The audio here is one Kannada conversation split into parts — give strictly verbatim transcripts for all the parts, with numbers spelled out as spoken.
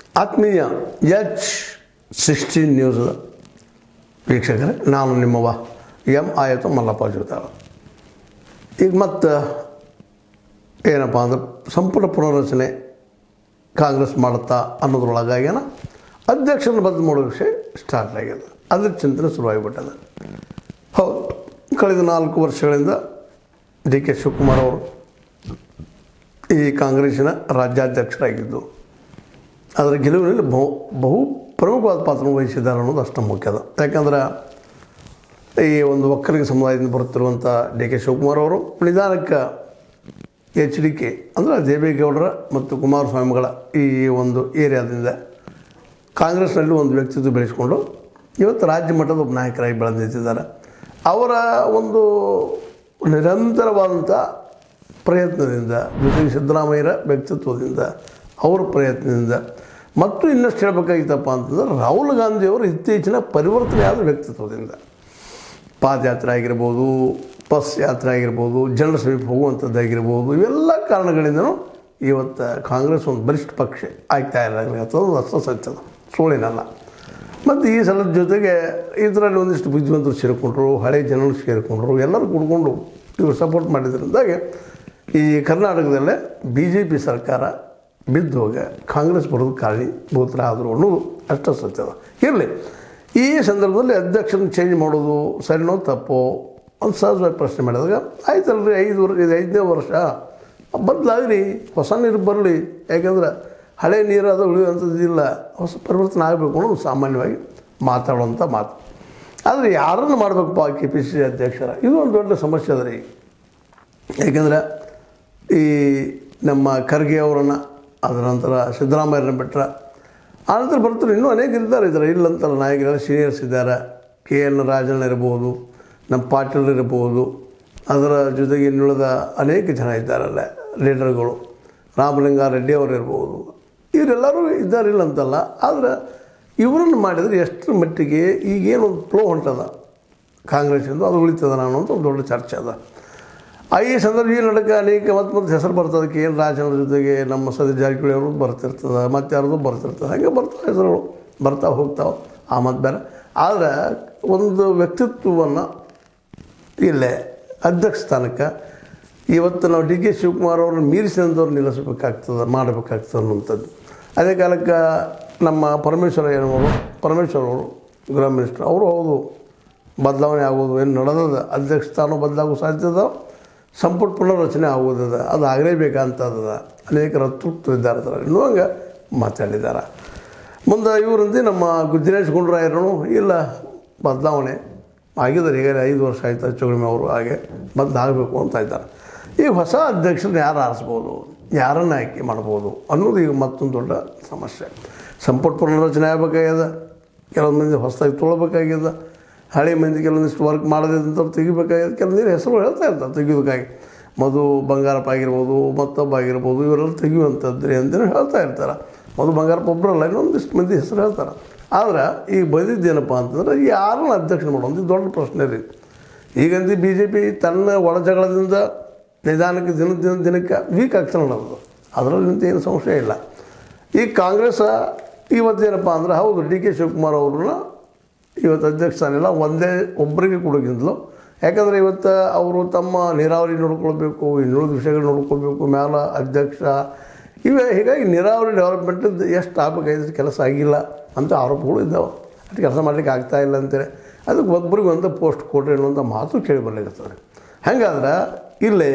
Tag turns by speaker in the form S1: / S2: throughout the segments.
S1: ಆತ್ಮೀಯ ಎಚ್ ಸಿಕ್ಸ್ಟೀನ್ ನ್ಯೂಸ್ ವೀಕ್ಷಕರೇ, ನಾನು ನಿಮ್ಮವ ಎಂ ಆಯಿತು ಮಲ್ಲಪ್ಪ ಜೋತಾಳ. ಈಗ ಮತ್ತು ಏನಪ್ಪ ಅಂದ್ರೆ ಸಂಪುಟ ಪುನರ್ರಚನೆ ಕಾಂಗ್ರೆಸ್ ಮಾಡುತ್ತಾ ಅನ್ನೋದ್ರೊಳಗಾಗ್ಯಾನ ಅಧ್ಯಕ್ಷರನ್ನು ಬದಲು ಮಾಡೋ ವಿಷಯ ಸ್ಟಾರ್ಟ್ ಆಗ್ಯದ. ಅದ್ರ ಚಿಂತನೆ ಶುರುವಾಗಿಬಿಟ್ಟದ. ಹೌದು, ಕಳೆದ ನಾಲ್ಕು ವರ್ಷಗಳಿಂದ ಡಿ ಕೆ ಶಿವಕುಮಾರ್ ಅವರು ಈ ಕಾಂಗ್ರೆಸ್ಸಿನ ರಾಜ್ಯಾಧ್ಯಕ್ಷರಾಗಿದ್ದು ಅದರ ಗೆಲುವಿನಲ್ಲಿ ಬಹು ಬಹು ಪ್ರಮುಖವಾದ ಪಾತ್ರ ವಹಿಸಿದ್ದಾರೆ ಅನ್ನೋದು ಅಷ್ಟು ಮುಖ್ಯದ. ಯಾಕಂದ್ರೆ ಈ ಒಂದು ಒಕ್ಕಲಿಗ ಸಮುದಾಯದಿಂದ ಬರುತ್ತಿರುವಂಥ ಡಿ ಕೆ ಶಿವಕುಮಾರ್ ಅವರು ನಿಧಾನಕ್ಕೆ ಎಚ್ ಡಿ ಕೆ ಅಂದರೆ ದೇವೇಗೌಡರ ಮತ್ತು ಕುಮಾರಸ್ವಾಮಿಗಳ ಈ ಒಂದು ಏರಿಯಾದಿಂದ ಕಾಂಗ್ರೆಸ್ನಲ್ಲಿ ಒಂದು ವ್ಯಕ್ತಿತ್ವ ಬೆಳೆಸಿಕೊಂಡು ಇವತ್ತು ರಾಜ್ಯ ಮಟ್ಟದ ಒಬ್ಬ ನಾಯಕರಾಗಿ ಬೆಳೆದು ನಿಂತಿದ್ದಾರೆ. ಅವರ ಒಂದು ನಿರಂತರವಾದಂಥ ಪ್ರಯತ್ನದಿಂದ, ಜೊತೆಗೆ ಸಿದ್ದರಾಮಯ್ಯರ ವ್ಯಕ್ತಿತ್ವದಿಂದ, ಅವರ ಪ್ರಯತ್ನದಿಂದ ಮತ್ತು ಇನ್ನಷ್ಟು ಹೇಳಬೇಕಾಗಿತ್ತಪ್ಪ ಅಂತಂದ್ರೆ ರಾಹುಲ್ ಗಾಂಧಿಯವರು ಇತ್ತೀಚಿನ ಪರಿವರ್ತನೆಯಾದ ವ್ಯಕ್ತಿತ್ವದಿಂದ ಪಾದಯಾತ್ರೆ ಆಗಿರ್ಬೋದು, ಬಸ್ ಯಾತ್ರೆ ಆಗಿರ್ಬೋದು, ಜನರ ಸಮೀಪ ಹೋಗುವಂಥದ್ದಾಗಿರ್ಬೋದು, ಇವೆಲ್ಲ ಕಾರಣಗಳಿಂದನೂ ಇವತ್ತು ಕಾಂಗ್ರೆಸ್ ಒಂದು ಬಲಿಷ್ಠ ಪಕ್ಷ ಆಗ್ತಾ ಇರಲಾಗ್ತದೆ. ಅಷ್ಟು ಸತ್ಯದ ಸುಳ್ಳಿನಲ್ಲ. ಮತ್ತು ಈ ಸಲದ ಜೊತೆಗೆ ಇದರಲ್ಲಿ ಒಂದಿಷ್ಟು ಬುದ್ಧಿವಂತರು ಸೇರಿಕೊಂಡ್ರು, ಹಳೆ ಜನರು ಸೇರಿಕೊಂಡ್ರು, ಎಲ್ಲರೂ ಕೂಡ್ಕೊಂಡು ಇವರು ಸಪೋರ್ಟ್ ಮಾಡಿದ್ರಿಂದಾಗೆ ಈ ಕರ್ನಾಟಕದಲ್ಲೇ ಬಿ ಜೆ ಪಿ ಸರ್ಕಾರ ಬಿದ್ದು ಹೋಗಿ ಕಾಂಗ್ರೆಸ್ ಬರೋದು ಕಾರಣೀಭೂತರ ಆದರು ಅನ್ನೋದು ಅಷ್ಟು ಸತ್ಯದ. ಇರಲಿ, ಈ ಸಂದರ್ಭದಲ್ಲಿ ಅಧ್ಯಕ್ಷನ ಚೇಂಜ್ ಮಾಡೋದು ಸರಿನೋ ತಪ್ಪೋ ಒಂದು ಸಹಜವಾಗಿ ಪ್ರಶ್ನೆ ಮಾಡಿದಾಗ ಆಯ್ತಲ್ರಿ, ಐದು ವರ್ಷ ಇದು ಐದನೇ ವರ್ಷ ಬದಲಾಗ್ರಿ, ಹೊಸ ನೀರು ಬರಲಿ. ಯಾಕೆಂದ್ರೆ ಹಳೆ ನೀರು ಅದು ಉಳಿಯುವಂಥದ್ದಿಲ್ಲ, ಹೊಸ ಪರಿವರ್ತನೆ ಆಗಬೇಕು ಅನ್ನೋದು ಸಾಮಾನ್ಯವಾಗಿ ಮಾತಾಡುವಂಥ ಮಾತು. ಆದರೆ ಯಾರನ್ನು ಮಾಡಬೇಕಪ್ಪ ಕೆ ಪಿ ಸಿ ಸಿ ಅಧ್ಯಕ್ಷರ, ಇದು ಒಂದು ದೊಡ್ಡ ಸಮಸ್ಯೆ ಅದ ರೀ. ಯಾಕೆಂದರೆ ಈ ನಮ್ಮ ಖರ್ಗೆ ಅವರನ್ನು, ಅದರ ನಂತರ ಸಿದ್ದರಾಮಯ್ಯರನ್ನ ಬಿಟ್ಟರೆ ಆನಂತರ ಬರ್ತಾರೆ ಇನ್ನೂ ಅನೇಕ ಇದ್ದಾರೆ. ಇದ್ದಾರೆ ಇಲ್ಲಂತಲ್ಲ, ನಾಯಕರು ಸೀನಿಯರ್ಸ್ ಇದ್ದಾರೆ. ಕೆ ಎನ್ ರಾಜಣ್ಣ ಇರ್ಬೋದು, ನಮ್ಮ ಪಾಟೀಲ್ ಇರ್ಬೋದು, ಅದರ ಜೊತೆಗೆ ಇನ್ನುಳಿದ ಅನೇಕ ಜನ ಇದ್ದಾರಲ್ಲ ಲೀಡರ್ಗಳು, ರಾಮಲಿಂಗಾರೆಡ್ಡಿ ಅವರು ಇರ್ಬೋದು, ಇವರೆಲ್ಲರೂ ಇದ್ದಾರಿಲ್ಲ ಅಂತಲ್ಲ. ಆದರೆ ಇವರನ್ನು ಮಾಡಿದರೆ ಎಷ್ಟರ ಮಟ್ಟಿಗೆ ಈಗೇನೊಂದು ಫ್ಲೋ ಹೊಂಟದ ಕಾಂಗ್ರೆಸ್ಸಿಂದ ಅದು ಉಳಿತದ ಅನ್ನೋಂಥ ಒಂದು ದೊಡ್ಡ ಚರ್ಚೆ ಅದ. ಈ ಸಂದರ್ಭ ಈ ನಡಕ ಅನೇಕ ಮತ್ತು ಮತ್ತು ಹೆಸರು ಬರ್ತದೆ. ಕೆ ಎನ್ ರಾಜಣ್ಣ ಜೊತೆಗೆ ನಮ್ಮ ಸತೀಶ್ ಜಾರಕಿಹೊಳಿ ಅವ್ರದ್ದು ಬರ್ತಿರ್ತದೆ, ಮತ್ತು ಯಾರ್ದು ಬರ್ತಿರ್ತದೆ. ಹಾಗೆ ಬರ್ತಾವೆ ಹೆಸರುಗಳು, ಬರ್ತಾವೆ ಹೋಗ್ತಾವೆ. ಆ ಮತ್ತು ಬೇರೆ. ಆದರೆ ಒಂದು ವ್ಯಕ್ತಿತ್ವವನ್ನು ಇಲ್ಲೇ ಅಧ್ಯಕ್ಷ ಸ್ಥಾನಕ್ಕೆ ಇವತ್ತು ನಾವು ಡಿ ಕೆ ಶಿವಕುಮಾರ್ ಅವ್ರನ್ನ ಮೀರಿಸಿದಂಥವ್ರು ನಿಲ್ಲಿಸಬೇಕಾಗ್ತದೆ, ಮಾಡಬೇಕಾಗ್ತದೆ ಅನ್ನುವಂಥದ್ದು. ಅದೇ ಕಾಲಕ್ಕೆ ನಮ್ಮ ಪರಮೇಶ್ವರ ಏನವರು ಪರಮೇಶ್ವರ್ ಅವರು ಗೃಹ ಮಿನಿಸ್ಟರ್ ಅವರು ಹೌದು ಬದಲಾವಣೆ ಆಗೋದು ಏನು ನಡೆದದ, ಅಧ್ಯಕ್ಷ ಸ್ಥಾನ ಬದಲಾಗೋ ಸಾಧ್ಯತೆ, ಸಂಪುಟ ಪುನರ್ರಚನೆ ಆಗೋದದ, ಅದು ಆಗಲೇಬೇಕಂತದ. ಅನೇಕರು ಅತೃಪ್ತರು ಇದ್ದಾರೆ, ಇನ್ನೂ ಹಂಗೆ ಮಾತಾಡಿದ್ದಾರೆ. ಮುಂದೆ ಇವರಂತೆ ನಮ್ಮ ದಿನೇಶ್ ಗುಂಡೂರಾಯರು ಇಲ್ಲ ಬದಲಾವಣೆ ಆಗಿದ್ದಾರೆ. ಈಗ ಐದು ವರ್ಷ ಆಯ್ತು ಹೆಚ್ಚು ಕಡಿಮೆ ಅವರು ಹಾಗೆ ಬದಲಾಗಬೇಕು ಅಂತ ಇದ್ದಾರೆ. ಈಗ ಹೊಸ ಅಧ್ಯಕ್ಷರನ್ನ ಯಾರು ಆರಿಸ್ಬೋದು, ಯಾರನ್ನು ಆಯ್ಕೆ ಮಾಡ್ಬೋದು ಅನ್ನೋದು ಈಗ ಮತ್ತೊಂದು ದೊಡ್ಡ ಸಮಸ್ಯೆ. ಸಂಪುಟ ಪುನರ್ರಚನೆ ಆಗಬೇಕಾಗ್ಯದ, ಕೆಲವೊಂದು ಮಂದಿ ಹೊಸದಾಗಿ ತೊಗೊಳ್ಬೇಕಾಗ್ಯದ, ಹಳೆ ಮಂದಿ ಕೆಲವೊಂದಿಷ್ಟು ವರ್ಕ್ ಮಾಡೋದಂಥವ್ರು ತೆಗಿಬೇಕಾಗ್ಯದ. ಕೆಲವೊಂದಿನ ಹೆಸರು ಹೇಳ್ತಾ ಇರ್ತಾರೆ ತೆಗಿಯೋದಕ್ಕಾಗಿ. ಮಧು ಬಂಗಾರಪ್ಪ ಆಗಿರ್ಬೋದು, ಮತ್ತೊಬ್ಬ ಆಗಿರ್ಬೋದು, ಇವರೆಲ್ಲ ತೆಗಿಯುವಂಥದ್ದು ಅಂತಲೇ ಹೇಳ್ತಾ ಇರ್ತಾರೆ. ಮಧು ಬಂಗಾರಪ್ಪ ಒಬ್ಬರಲ್ಲ, ಇನ್ನೊಂದಿಷ್ಟು ಮಂದಿ ಹೆಸರು ಹೇಳ್ತಾರೆ. ಆದ್ರೆ ಈಗ ಬಂದಿದ್ದೇನಪ್ಪ ಅಂತಂದ್ರೆ ಯಾರನ್ನ ಅಧ್ಯಕ್ಷ ಮಾಡೋದು ದೊಡ್ಡ ಪ್ರಶ್ನೆ ರೀ. ಈಗಂತೂ ಬಿ ಜೆ ಪಿ ತನ್ನ ಒಳ ಜಗಳದಿಂದ ನಿಧಾನಕ್ಕೆ ದಿನ ದಿನ ದಿನಕ್ಕೆ ವೀಕ್ ಆಗ್ತಾನೆ ಅನ್ನೋದು, ಅದರಲ್ಲಿ ಏನು ಸಂಶಯ ಇಲ್ಲ. ಈ ಕಾಂಗ್ರೆಸ್ ಇವತ್ತೇನಪ್ಪ ಅಂದ್ರೆ ಹೌದು ಡಿ ಕೆ ಶಿವಕುಮಾರ್ ಅವ್ರನ್ನ ಇವತ್ತು ಅಧ್ಯಕ್ಷ ಸ್ಥಾನ ಇಲ್ಲ ಒಂದೇ ಒಬ್ಬರಿಗೆ ಕೊಡೋಕ್ಕಿಂತಲೂ, ಯಾಕಂದರೆ ಇವತ್ತು ಅವರು ತಮ್ಮ ನೀರಾವರಿ ನೋಡ್ಕೊಳ್ಬೇಕು, ಇನ್ನುಳಿದ ವಿಷಯಗಳು ನೋಡ್ಕೊಳ್ಬೇಕು, ಮ್ಯಾಲ ಅಧ್ಯಕ್ಷ ಇವೇ. ಹೀಗಾಗಿ ನೀರಾವರಿ ಡೆವಲಪ್ಮೆಂಟದ್ದು ಎಷ್ಟು ಆಗಬೇಕಾಗಿದ್ದು ಕೆಲಸ ಆಗಿಲ್ಲ ಅಂತ ಆರೋಪಗಳು ಇದ್ದಾವೆ. ಅಷ್ಟು ಕೆಲಸ ಮಾಡಲಿಕ್ಕೆ ಆಗ್ತಾಯಿಲ್ಲ ಅಂತೇಳಿ ಅದಕ್ಕೆ ಒಬ್ಬರಿಗೆ ಒಂದು ಪೋಸ್ಟ್ ಕೊಟ್ಟರೆ ಅನ್ನುವಂಥ ಮಾತು ಕೇಳಿ ಬರ್ಲಿಕ್ಕೆ. ಹಾಗಾದ್ರೆ ಇಲ್ಲೇ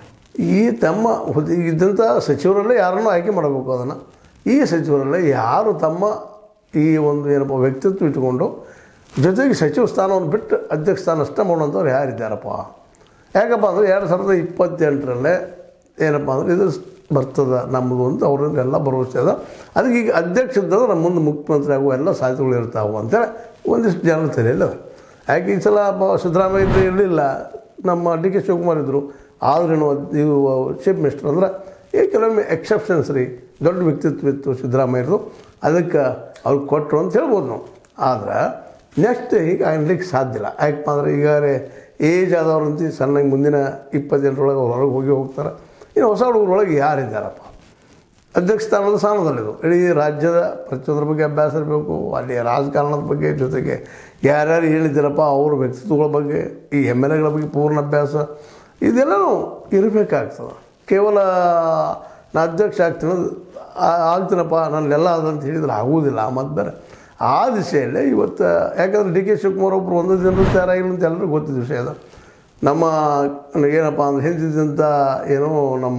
S1: ಈ ತಮ್ಮ ಹುದ್ದೆ ಇದ್ದಂಥ ಸಚಿವರಲ್ಲೇ ಯಾರನ್ನೂ ಆಯ್ಕೆ ಮಾಡಬೇಕು. ಅದನ್ನು ಈ ಸಚಿವರಲ್ಲೇ ಯಾರು ತಮ್ಮ ಈ ಒಂದು ಏನಪ್ಪ ವ್ಯಕ್ತಿತ್ವ ಇಟ್ಟುಕೊಂಡು ಜೊತೆಗೆ ಸಚಿವ ಸ್ಥಾನವನ್ನು ಬಿಟ್ಟು ಅಧ್ಯಕ್ಷ ಸ್ಥಾನ ಅಷ್ಟೇ ಮಾಡುವಂಥವ್ರು ಯಾರಿದ್ದಾರಪ್ಪ? ಯಾಕಪ್ಪ ಅಂದರೆ ಎರಡು ಸಾವಿರದ ಇಪ್ಪತ್ತೆಂಟರಲ್ಲೇ ಏನಪ್ಪ ಅಂದರೆ ಇದು ಬರ್ತದೆ ನಮ್ಮದು ಅಂತ ಅವ್ರಿಂದ ಎಲ್ಲ ಭರವಸೆ ಅದ. ಅದಕ್ಕೆ ಈಗ ಅಧ್ಯಕ್ಷ ಇದ್ದರೆ ನಮ್ಮ ಮುಂದೆ ಮುಖ್ಯಮಂತ್ರಿ ಆಗುವ ಎಲ್ಲ ಸಾಧ್ಯತೆಗಳು ಇರ್ತಾವೆ ಅಂತೇಳಿ ಒಂದಿಷ್ಟು ಜನರ ತಲೆಯಲ್ಲ. ಯಾಕೆ ಈ ಸಲ ಸಿದ್ದರಾಮಯ್ಯ ಇದ್ದರೆ ಇರಲಿಲ್ಲ, ನಮ್ಮ ಡಿ ಕೆ ಶಿವಕುಮಾರ್ ಇದ್ದರು. ಆದ್ರೂ ಇವು ಚೀಫ್ ಮಿನಿಸ್ಟರ್ ಅಂದ್ರೆ ಈ ಕೆಲವೊಮ್ಮೆ ಎಕ್ಸೆಪ್ಷನ್ಸ್ ರೀ, ದೊಡ್ಡ ವ್ಯಕ್ತಿತ್ವ ಇತ್ತು ಸಿದ್ದರಾಮಯ್ಯದು, ಅದಕ್ಕೆ ಅವ್ರು ಕೊಟ್ಟರು ಅಂತ ಹೇಳ್ಬೋದು ನಾವು. ಆದ್ರೆ ನೆಕ್ಸ್ಟ್ ಈಗ ಅನ್ಲಿಕ್ಕೆ ಸಾಧ್ಯ ಇಲ್ಲ. ಯಾಕಪ್ಪ ಅಂದರೆ ಈಗಾಗಲೇ ಏಜ್ ಆದವ್ರಂತ ಸಣ್ಣಗೆ ಮುಂದಿನ ಇಪ್ಪತ್ತೆಂಟರೊಳಗೆ ಅವ್ರು ಹೊರಗೆ ಹೋಗಿ ಹೋಗ್ತಾರೆ. ಇನ್ನು ಹೊಸ ಹುಡುಗರೊಳಗೆ ಯಾರಿದ್ದಾರಪ್ಪ? ಅಧ್ಯಕ್ಷ ಸ್ಥಾನದ ಸ್ಥಾನದಲ್ಲಿದು. ಇಡೀ ರಾಜ್ಯದ ಪ್ರತಿಯೊಂದ್ರ ಬಗ್ಗೆ ಅಭ್ಯಾಸ ಇರಬೇಕು, ಅಲ್ಲಿ ರಾಜಕಾರಣದ ಬಗ್ಗೆ, ಜೊತೆಗೆ ಯಾರ್ಯಾರು ಹೇಳಿದ್ದೀರಪ್ಪ ಅವ್ರ ವ್ಯಕ್ತಿತ್ವಗಳ ಬಗ್ಗೆ, ಈ ಎಮ್ ಎಲ್ ಎಗಳ ಬಗ್ಗೆ ಪೂರ್ಣ ಅಭ್ಯಾಸ ಇದೆಲ್ಲನೂ ಇರಬೇಕಾಗ್ತದೆ. ಕೇವಲ ನಾ ಅಧ್ಯಕ್ಷ ಆಗ್ತೀನಿ ಆಗ್ತೀನಪ್ಪ ನನ್ನೆಲ್ಲ ಅದಂತ ಹೇಳಿದ್ರೆ ಆಗುವುದಿಲ್ಲ. ಮತ್ತು ಬೇರೆ ಆ ದಿಶೆಯಲ್ಲೇ ಇವತ್ತು, ಯಾಕಂದರೆ ಡಿ ಕೆ ಶಿವಕುಮಾರ್ ಒಬ್ಬರು ಒಂದು ಜನರು ತಯಾರಾಗಿಲ್ಲ ಅಂತ ಎಲ್ಲರಿಗೂ ಗೊತ್ತಿದ್ದ ವಿಷಯ ಅದು. ನಮ್ಮ ಏನಪ್ಪ ಅಂದ್ರೆ ಹಿಂದಿದ್ದಂಥ ಏನೋ ನಮ್ಮ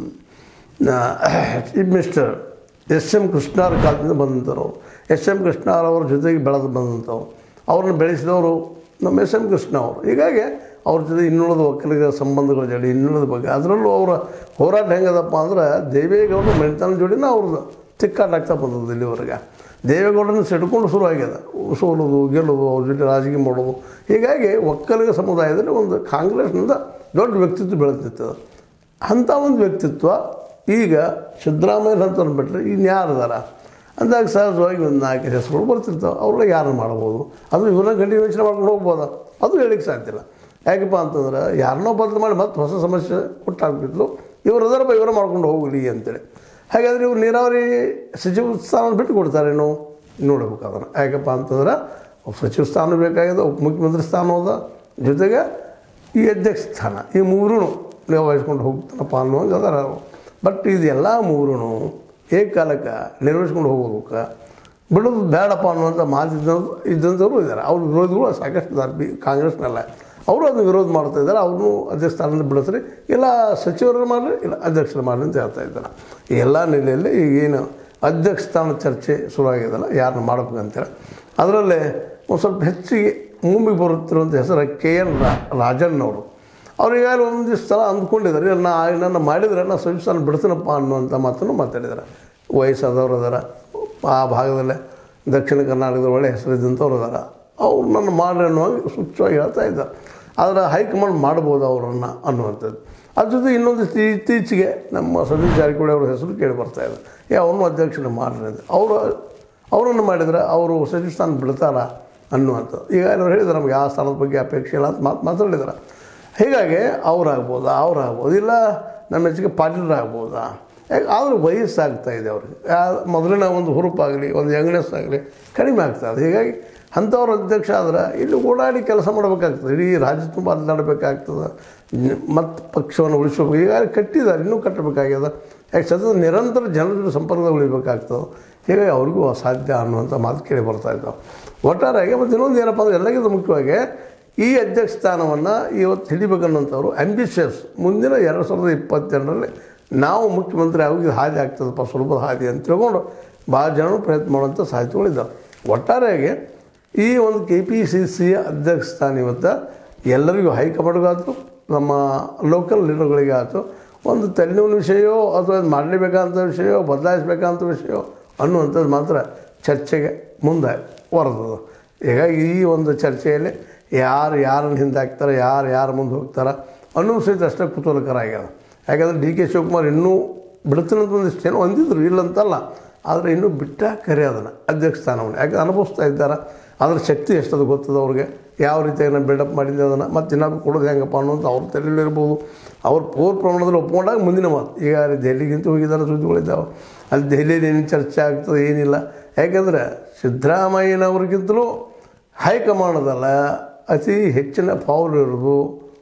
S1: ಚೀಫ್ ಮಿನಿಸ್ಟರ್ ಎಸ್ ಎಮ್ ಕೃಷ್ಣಾರ ಕಾಲದಿಂದ ಬಂದಂಥವ್ರು, ಎಸ್ ಎಮ್ ಕೃಷ್ಣಾರ್ ಅವ್ರ ಜೊತೆಗೆ ಬೆಳೆದು ಬಂದಂಥವ್ರು, ಅವ್ರನ್ನ ಬೆಳೆಸಿದವರು ನಮ್ಮ ಎಸ್ ಎಮ್ ಕೃಷ್ಣ ಅವರು. ಹೀಗಾಗಿ ಅವ್ರ ಜೊತೆ ಇನ್ನುಳಿದ ಒಕ್ಕಲಿಗರ ಸಂಬಂಧಗಳ ಜೊತೆ ಇನ್ನುಳಿದ ಬಗ್ಗೆ ಅದರಲ್ಲೂ ಅವರ ಹೋರಾಟ ಹೆಂಗದಪ್ಪ ಅಂದ್ರೆ ದೇವೇಗೌಡರ ಮನೆತನ ಜೋಡಿನ ಅವ್ರದ್ದು ತಿಕ್ಕಾಟ ಆಗ್ತಾ ಬಂದದ್ದು ಇಲ್ಲಿವರೆಗೆ. ದೇವೇಗೌಡರನ್ನ ಸಿಡ್ಕೊಂಡು ಶುರು ಆಗ್ಯದ, ಸೋಲೋದು ಗೆಲ್ಲೋದು, ಅವ್ರ ಜೊತೆ ರಾಜಕೀಯ ಮಾಡೋದು. ಹೀಗಾಗಿ ಒಕ್ಕಲಿಗ ಸಮುದಾಯದಲ್ಲಿ ಒಂದು ಕಾಂಗ್ರೆಸ್ನಿಂದ ದೊಡ್ಡ ವ್ಯಕ್ತಿತ್ವ ಬೆಳೆದಿರ್ತದೆ. ಅಂಥ ಒಂದು ವ್ಯಕ್ತಿತ್ವ ಈಗ ಸಿದ್ದರಾಮಯ್ಯ ಅಂತ ಅಂದ್ಬಿಟ್ರೆ ಇನ್ಯಾರಿದಾರ ಅಂದಾಗ ಸಹಜವಾಗಿ ಒಂದು ನಾಲ್ಕು ಹೆಸರುಗಳು ಬರ್ತಿರ್ತಾವೆ. ಅವ್ರಿಗೆ ಯಾರನ್ನು ಮಾಡ್ಬೋದು, ಅದು ಇವನ್ನ ಕಂಟಿನ್ಯೂಷನ್ ಮಾಡ್ಕೊಂಡು ಹೋಗ್ಬೋದ, ಅದು ಹೇಳಿಕ್ಕೆ ಸಾಧ್ಯ ಇಲ್ಲ. ಯಾಕಪ್ಪ ಅಂತಂದ್ರೆ ಯಾರನ್ನೋ ಬದಲು ಮಾಡಿ ಮತ್ತೆ ಹೊಸ ಸಮಸ್ಯೆ ಕೊಟ್ಟಾಗ್ತಿದ್ಲು, ಇವರು ಅದರ ಇವರ ಮಾಡ್ಕೊಂಡು ಹೋಗಲಿ ಅಂತೇಳಿ. ಹಾಗಾದರೆ ಇವ್ರು ನೀರಾವರಿ ಸಚಿವ ಸ್ಥಾನ ಬಿಟ್ಟು ಕೊಡ್ತಾರೇನೋ ನೋಡ್ಬೇಕು ಅದನ್ನು. ಯಾಕಪ್ಪ ಅಂತಂದ್ರೆ ಸಚಿವ ಸ್ಥಾನ ಬೇಕಾಗಿದೆ, ಉಪಮುಖ್ಯಮಂತ್ರಿ ಸ್ಥಾನ ಹೋದ, ಜೊತೆಗೆ ಈ ಅಧ್ಯಕ್ಷ ಸ್ಥಾನ, ಈ ಮೂರೂ ನೀವು ವಹಿಸ್ಕೊಂಡು ಹೋಗ್ತಾನಪ್ಪ ಅನ್ನೋಂಗೆ ಅದರ. ಬಟ್ ಇದೆಲ್ಲ ಮೂರೂ ಏಕಕಾಲಕ್ಕೆ ನಿರ್ವಹಿಸ್ಕೊಂಡು ಹೋಗೋದಕ್ಕೆ ಬಿಡೋದು ಬೇಡಪ್ಪ ಅನ್ನುವಂಥ ಮಾತಿದ್ದಂಥ ಇದ್ದಂಥವ್ರು ಇದ್ದಾರೆ. ಅವ್ರ ವಿರೋಧಿಗಳು ಸಾಕಷ್ಟು ಇದ್ದಾರೆ. ಬಿ ಕಾಂಗ್ರೆಸ್ನಲ್ಲ ಅವರು ಅದನ್ನು ವಿರೋಧ ಮಾಡ್ತಾ ಇದ್ದಾರೆ. ಅವ್ರನ್ನೂ ಅಧ್ಯಕ್ಷ ಸ್ಥಾನದಿಂದ ಬಿಡಿಸ್ರಿ, ಇಲ್ಲ ಸಚಿವರನ್ನು ಮಾಡಲಿ, ಇಲ್ಲ ಅಧ್ಯಕ್ಷರು ಮಾಡಲಿ ಅಂತ ಹೇಳ್ತಾ ಇದ್ದಾರೆ. ಈ ಎಲ್ಲ ನೆಲೆಯಲ್ಲಿ ಈಗೇನು ಅಧ್ಯಕ್ಷ ಸ್ಥಾನ ಚರ್ಚೆ ಶುರುವಾಗಿದೆಯಲ್ಲ, ಯಾರನ್ನ ಮಾಡ್ಬೇಕಂತೇಳಿ ಅದರಲ್ಲೇ ಒಂದು ಸ್ವಲ್ಪ ಹೆಚ್ಚಿಗೆ ಮುಂಬಿಗೆ ಬರುತ್ತಿರುವಂಥ ಹೆಸರು ಕೆ ಎನ್ ರಾಜಣ್ಣವರು. ಅವ್ರು ಈಗಾಗಲೇ ಒಂದಿಷ್ಟು ಸಲ ಅಂದ್ಕೊಂಡಿದ್ದಾರೆ, ನಾ ನನ್ನ ಮಾಡಿದರೆ ನಾ ಸಚಿವ ಸ್ಥಾನ ಬಿಡ್ತೀನಪ್ಪ ಅನ್ನುವಂಥ ಮಾತನ್ನು ಮಾತಾಡಿದ್ದಾರೆ. ವಯಸ್ಸಾದವ್ರು ಅದಾರ, ಆ ಭಾಗದಲ್ಲೇ ದಕ್ಷಿಣ ಕರ್ನಾಟಕದ ಒಳ್ಳೆ ಹೆಸರಿದ್ದಂಥವ್ರು ಅದಾರ, ಅವ್ರು ನನ್ನ ಮಾಡ್ರಿ ಅನ್ನುವಾಗ ಸ್ವಚ್ಛವಾಗಿ ಹೇಳ್ತಾ ಇದ್ದಾರೆ. ಆದರೆ ಹೈಕಮಾಂಡ್ ಮಾಡ್ಬೋದು ಅವರನ್ನು ಅನ್ನುವಂಥದ್ದು. ಅದ್ರ ಜೊತೆ ಇನ್ನೊಂದಿಷ್ಟು ಇತ್ತೀಚೆಗೆ ನಮ್ಮ ಸತೀಶ್ ಜಾರಕಿಹೊಳಿ ಅವ್ರ ಹೆಸರು ಕೇಳಿ ಬರ್ತಾಯಿದೆ, ಏ ಅವ್ರನ್ನೂ ಅಧ್ಯಕ್ಷನ ಮಾಡ್ರಿ ಅಂತ. ಅವರು ಅವರನ್ನು ಮಾಡಿದರೆ ಅವರು ಸಚಿವ ಸ್ಥಾನ ಬಿಡ್ತಾರ ಅನ್ನುವಂಥದ್ದು. ಈಗ ಅವ್ರು ಹೇಳಿದ್ದಾರೆ ನಮಗೆ ಆ ಸ್ಥಾನದ ಬಗ್ಗೆ ಅಪೇಕ್ಷೆ ಇಲ್ಲ ಅಂತ ಮಾತು ಮಾತಾಡಿದ್ದಾರೆ. ಹೀಗಾಗಿ ಅವ್ರಾಗ್ಬೋದಾ, ಅವ್ರಾಗ್ಬೋದು, ಇಲ್ಲ ನಮ್ಮ ಹೆಚ್ಚಿಗೆ ಪಾಟೀಲರಾಗ್ಬೋದಾ. ಯಾಕೆ ಆದರೂ ವಯಸ್ಸಾಗ್ತಾ ಇದೆ ಅವ್ರಿಗೆ. ಮೊದಲಿನ ಒಂದು ಹುರುಪಾಗಲಿ, ಒಂದು ಯಂಗ್ನೆಸ್ ಆಗಲಿ ಕಡಿಮೆ ಆಗ್ತಾಯಿದೆ. ಹೀಗಾಗಿ ಅಂಥವ್ರ ಅಧ್ಯಕ್ಷ ಆದ್ರೆ ಇಲ್ಲಿ ಓಡಾಡಿ ಕೆಲಸ ಮಾಡಬೇಕಾಗ್ತದೆ, ಇಡೀ ರಾಜ್ಯ ತುಂಬ ಅಲ್ಲಾಡಬೇಕಾಗ್ತದೆ, ಮತ್ತು ಪಕ್ಷವನ್ನು ಉಳಿಸ್ಬೇಕು. ಈಗಾಗಲೇ ಕಟ್ಟಿದ್ದಾರೆ, ಇನ್ನೂ ಕಟ್ಟಬೇಕಾಗ್ಯದ. ಯಾಕೆ ಸತತ ನಿರಂತರ ಜನರ ಜೊತೆ ಸಂಪರ್ಕದಾಗ ಉಳಿಬೇಕಾಗ್ತದೆ. ಹೀಗಾಗಿ ಅವ್ರಿಗೂ ಅಸಾಧ್ಯ ಅನ್ನುವಂಥ ಮಾತು ಕೇಳಿ ಬರ್ತಾಯಿದ್ದಾವೆ. ಒಟ್ಟಾರೆಯಾಗಿ ಮತ್ತು ಇನ್ನೊಂದು ಏನಪ್ಪ ಅಂದರೆ ಎಲ್ಲಕ್ಕಿಂತ ಮುಖ್ಯವಾಗಿ ಈ ಅಧ್ಯಕ್ಷ ಸ್ಥಾನವನ್ನು ಇವತ್ತು ಹಿಡಿಬೇಕನ್ನೋಂಥವ್ರು ಆ್ಯಂಬಿಷಿಯಸ್. ಮುಂದಿನ ಎರಡು ಸಾವಿರದ ಇಪ್ಪತ್ತೆರಡರಲ್ಲಿ ನಾವು ಮುಖ್ಯಮಂತ್ರಿ ಆಗೋದು ಹಾದಿ ಆಗ್ತದಪ್ಪ, ಸುಲಭದ ಹಾದಿ ಅಂತ ತಿಳ್ಕೊಂಡು ಭಾಳ ಜನರು ಪ್ರಯತ್ನ ಮಾಡುವಂಥ ಸಾಧ್ಯತೆಗಳಿದ್ದಾವೆ. ಒಟ್ಟಾರೆಯಾಗಿ ಈ ಒಂದು ಕೆ ಪಿ ಸಿ ಸಿಯ ಅಧ್ಯಕ್ಷ ಸ್ಥಾನ ಇವತ್ತು ಎಲ್ಲರಿಗೂ ಹೈಕಮಾಂಡ್ಗಾಯ್ತು, ನಮ್ಮ ಲೋಕಲ್ ಲೀಡರ್ಗಳಿಗೆ ಆಯಿತು ಒಂದು ತಲೆನೋವಿನ ವಿಷಯವೋ ಅಥವಾ ಅದು ಮಾಡಲೇಬೇಕಂತ ವಿಷಯವೋ ಬದಲಾಯಿಸಬೇಕಂತ ವಿಷಯವೋ ಅನ್ನುವಂಥದ್ದು ಮಾತ್ರ ಚರ್ಚೆಗೆ ಮುಂದೆ ಹೊರದದು. ಹೀಗಾಗಿ ಈ ಒಂದು ಚರ್ಚೆಯಲ್ಲಿ ಯಾರು ಯಾರನ್ನು ಹಿಂದೆ ಹಾಕ್ತಾರೆ, ಯಾರು ಯಾರು ಮುಂದೆ ಹೋಗ್ತಾರೆ ಅನ್ನೋದು ಸಹಿತ ಅಷ್ಟೇ ಕುತೂಹಲಕರ ಆಗ್ಯದ. ಯಾಕಂದರೆ ಡಿ ಕೆ ಶಿವಕುಮಾರ್ ಇನ್ನೂ ಬಿಡ್ತೀನಂತ ಒಂದಿಷ್ಟು ಏನೋ ಹೊಂದಿದ್ರು, ಇಲ್ಲಂತಲ್ಲ, ಆದರೆ ಇನ್ನೂ ಬಿಟ್ಟ ಕರೆ ಅದನ್ನು ಅಧ್ಯಕ್ಷ ಸ್ಥಾನವನ್ನು ಯಾಕೆ ಅನುಭವಿಸ್ತಾ ಇದ್ದಾರೆ. ಅದ್ರ ಶಕ್ತಿ ಎಷ್ಟದು ಗೊತ್ತದ ಅವ್ರಿಗೆ, ಯಾವ ರೀತಿಯಾಗಿ ನಾನು ಬಿಲ್ಡಪ್ ಮಾಡಿದ್ದೆ ಅದನ್ನು ಮತ್ತು ಇನ್ನೊಬ್ಬರು ಕೊಡೋದು ಹೆಂಗಪ್ಪ ಅನ್ನೋದು ಅವ್ರ ತಲೆಯಲ್ಲಿರ್ಬೋದು. ಅವ್ರು ಪೂರ್ ಪ್ರಮಾಣದಲ್ಲಿ ಒಪ್ಕೊಂಡಾಗ ಮುಂದಿನ ಮಾತು. ಈಗ ದೆಹಲಿಗಿಂತ ಹೋಗಿದ್ದಾರೆ, ಸುದ್ದಿಗಳಿದ್ದಾವೆ, ಅಲ್ಲಿ ದೆಹಲಿಯಲ್ಲಿ ಏನು ಚರ್ಚೆ ಆಗ್ತದೆ ಏನಿಲ್ಲ. ಯಾಕೆಂದರೆ ಸಿದ್ದರಾಮಯ್ಯನವ್ರಿಗಿಂತಲೂ ಹೈಕಮಾಂಡದಲ್ಲ ಅತಿ ಹೆಚ್ಚಿನ ಪವರ್ ಇರೋದು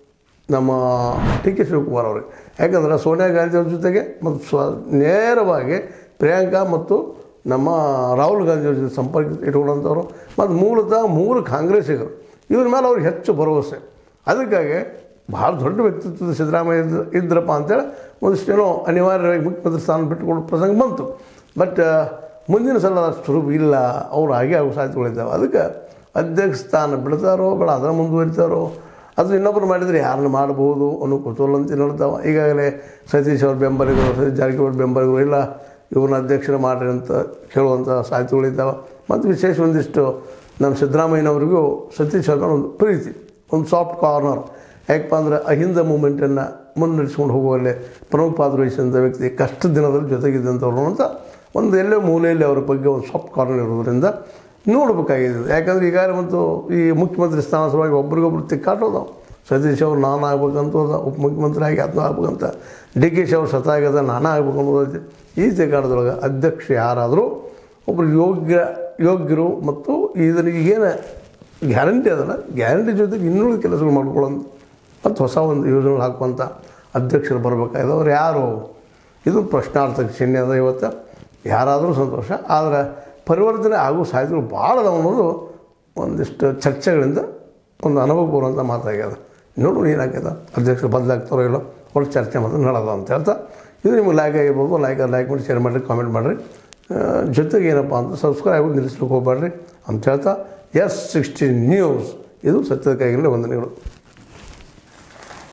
S1: ನಮ್ಮ ಡಿ ಕೆ ಶಿವಕುಮಾರ್ ಅವ್ರಿಗೆ. ಯಾಕಂದರೆ ಸೋನಿಯಾ ಗಾಂಧಿ ಅವ್ರ ಜೊತೆಗೆ ಮತ್ತು ಸ್ವ ನೇರವಾಗಿ ಪ್ರಿಯಾಂಕಾ ಮತ್ತು ನಮ್ಮ ರಾಹುಲ್ ಗಾಂಧಿ ಅವ್ರ ಜೊತೆ ಸಂಪರ್ಕ ಇಟ್ಕೊಂಡಂಥವ್ರು, ಮತ್ತು ಮೂಲತಃ ಮೂರು ಕಾಂಗ್ರೆಸ್ಸಿಗರು. ಇವ್ರ ಮೇಲೆ ಅವ್ರಿಗೆ ಹೆಚ್ಚು ಭರವಸೆ. ಅದಕ್ಕಾಗಿ ಭಾಳ ದೊಡ್ಡ ವ್ಯಕ್ತಿತ್ವದ ಸಿದ್ದರಾಮಯ್ಯ ಇದ್ದ ಇದ್ರಪ್ಪ ಅಂತೇಳಿ ಒಂದಿಷ್ಟೇನೋ ಅನಿವಾರ್ಯವಾಗಿ ಮುಖ್ಯಮಂತ್ರಿ ಸ್ಥಾನ ಬಿಟ್ಟುಕೊಳ್ಳೋ ಪ್ರಸಂಗ ಬಂತು. ಬಟ್ ಮುಂದಿನ ಸಲ ಸುಲಭ ಇಲ್ಲ, ಅವ್ರು ಹಾಗೆ ಆಗೋ ಸಾಧ್ಯತೆಗಳಿದ್ದಾವೆ. ಅದಕ್ಕೆ ಅಧ್ಯಕ್ಷ ಸ್ಥಾನ ಬಿಡ್ತಾರೋ ಬೇಡ ಅದನ್ನು ಮುಂದುವರಿತಾರೋ, ಅದು ಇನ್ನೊಬ್ಬರು ಮಾಡಿದರೆ ಯಾರನ್ನು ಮಾಡ್ಬೋದು ಅನ್ನೋ ಕುತೂಹಲ ಅಂತ ನೋಡ್ತಾವೆ. ಈಗಾಗಲೇ ಸತೀಶ್ ಅವ್ರ ಬೆಂಬಲಿಗರು, ಸತೀಶ್ ಜಾರಕಿಹೊಳಿ ಬೆಂಬಲಿಗರು ಇಲ್ಲ ಇವ್ರನ್ನ ಅಧ್ಯಕ್ಷರ ಮಾಡಿರಿ ಅಂತ ಕೇಳುವಂಥ ಸಾಧ್ಯತೆಗಳಿದ್ದಾವೆ. ಮತ್ತು ವಿಶೇಷ ಒಂದಿಷ್ಟು ನಮ್ಮ ಸಿದ್ದರಾಮಯ್ಯನವರಿಗೂ ಸತೀಶ್ ಅವ್ರ ಒಂದು ಪ್ರೀತಿ, ಒಂದು ಸಾಫ್ಟ್ ಕಾರ್ನರ್. ಯಾಕಪ್ಪ ಅಂದರೆ ಅಹಿಂದ ಮೂಮೆಂಟನ್ನು ಮುನ್ನಡೆಸ್ಕೊಂಡು ಹೋಗುವಲ್ಲೇ ಪ್ರಮುಖ ಪಾತ್ರ ವಹಿಸಿದಂಥ ವ್ಯಕ್ತಿ, ಕಷ್ಟ ದಿನದಲ್ಲಿ ಜೊತೆಗಿದ್ದಂಥವ್ರು ಅಂತ ಒಂದು ಎಲ್ಲೇ ಮೂಲೆಯಲ್ಲಿ ಅವರ ಬಗ್ಗೆ ಒಂದು ಸಾಫ್ಟ್ ಕಾರ್ನರ್ ಇರೋದ್ರಿಂದ ನೋಡಬೇಕಾಗಿದೆ. ಯಾಕಂದರೆ ಈಗಾಗಲೇ ಮತ್ತು ಈ ಮುಖ್ಯಮಂತ್ರಿ ಸ್ಥಾನ ಸಲುವಾಗಿ ಒಬ್ರಿಗೊಬ್ರು ತಿಕ್ಕಾಟೋದು. ಸತೀಶ್ ಅವ್ರು ನಾನು ಆಗ್ಬೇಕಂತ ಹೋದ, ಉಪಮುಖ್ಯಮಂತ್ರಿ ಆಗಿ ಅದನ್ನ ಆಗ್ಬೇಕಂತ ಡಿ ಕೆ ಶಿ ಅವ್ರು ಸತಾಗದ ನಾನಾ ಆಗ್ಬೇಕು ಅನ್ನೋದೈತಿ. ಈ ತೆಗಾಡದೊಳಗೆ ಅಧ್ಯಕ್ಷ ಯಾರಾದರೂ ಒಬ್ಬರು ಯೋಗ್ಯ ಯೋಗ್ಯರು ಮತ್ತು ಇದನ್ನು ಈಗೇನು ಗ್ಯಾರಂಟಿ ಅದಲ್ಲ, ಗ್ಯಾರಂಟಿ ಜೊತೆಗೆ ಇನ್ನುಳಿದ ಕೆಲಸಗಳು ಮಾಡ್ಕೊಳ್ಳೋದು ಮತ್ತು ಹೊಸ ಒಂದು ಯೋಜನೆಗಳು ಹಾಕುವಂಥ ಅಧ್ಯಕ್ಷರು ಬರಬೇಕಾಗಿದೆ. ಅವ್ರು ಯಾರು? ಇದು ಪ್ರಶ್ನಾರ್ಥಕ ಚಿಹ್ನೆ ಅದ. ಇವತ್ತು ಯಾರಾದರೂ ಸಂತೋಷ, ಆದರೆ ಪರಿವರ್ತನೆ ಆಗೋ ಸಾಧ್ಯತೆಗಳು ಭಾಳ ಅದಾವ ಅನ್ನೋದು ಒಂದಿಷ್ಟು ಚರ್ಚೆಗಳಿಂದ ಒಂದು ಅನುಭವ ಬರುವಂಥ ಮಾತಾಗ್ಯದ. ನೋಡು ಏನಾಗ್ಯದ, ಅಧ್ಯಕ್ಷರು ಬದಲಾಗ್ತಾರೋ ಇಲ್ಲೋ ಒಳ್ಳೆ ಚರ್ಚೆ ಮಾತ್ರ ನಡೆದ ಅಂತ ಹೇಳ್ತಾ, ಇದು ನಿಮ್ಗೆ ಲೈಕ್ ಆಗಿರ್ಬೋದು. ಲೈಕ್ ಲೈಕ್ ಮಾಡಿ ಶೇರ್ ಮಾಡಿರಿ, ಕಾಮೆಂಟ್ ಮಾಡಿರಿ. ಜೊತೆಗೆ ಏನಪ್ಪ ಅಂತ ಸಬ್ಸ್ಕ್ರೈಬ್ ಆಗೋದು ನಿಲ್ಲಿಸ್ಲಿಕ್ಕೆ ಹೋಗ್ಬೇಡ್ರಿ ಅಂತ ಹೇಳ್ತಾ, ಎಸ್ ಸಿಕ್ಸ್ಟೀನ್ ನ್ಯೂಸ್ ಇದು ಸತ್ಯದ ಕೈಗಳಲ್ಲಿ ವಂದನೆಗಳು.